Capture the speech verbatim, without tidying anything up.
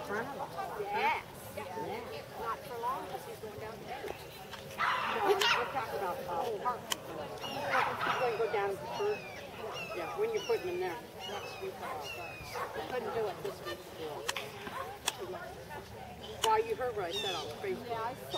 front of them. Yes. Yeah. Not for long because he's going down there. No, we're talking about uh, park. He's going to go down first. Yeah, when you're putting them there. Next week. I couldn't do it this week. Why, you heard what I said on Facebook. Yeah, I